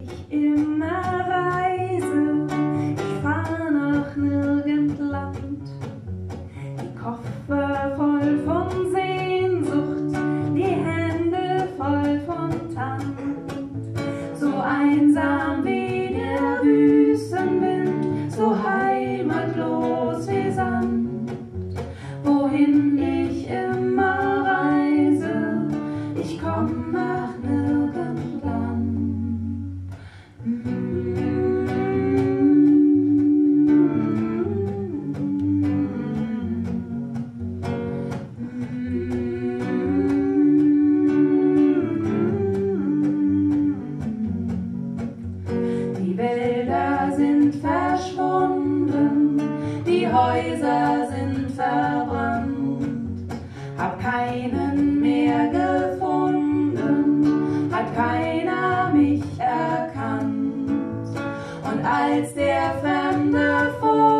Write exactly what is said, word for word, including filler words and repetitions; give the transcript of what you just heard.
Ich immer reise, ich fahr nach nirgend Land, die Koffer voll von Sehnsucht, die Hände voll von Tand, so einsam wie der Wüstenwind, so heimatlos wie Sand, wohin ich immer reise, ich komm nach nirgend Land. Die Wälder sind verschwunden, die Häuser sind verbrannt, hab keinen mehr gefunden, hat keiner mich erkannt. Und als der Fremde vor